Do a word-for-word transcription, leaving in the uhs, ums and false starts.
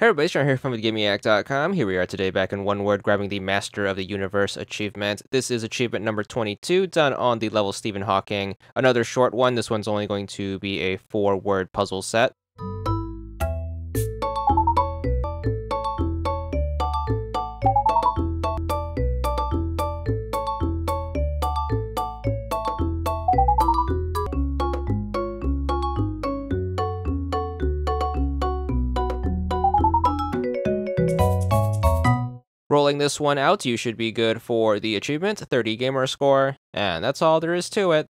Hey everybody, Sean here from VidGamiac dot com. Here we are today back in one word, grabbing the Master of the Universe achievement. This is achievement number twenty-two, done on the level Stephen Hawking. Another short one. This one's only going to be a four-word puzzle set. Rolling this one out, you should be good for the achievement, thirty gamer score, and that's all there is to it.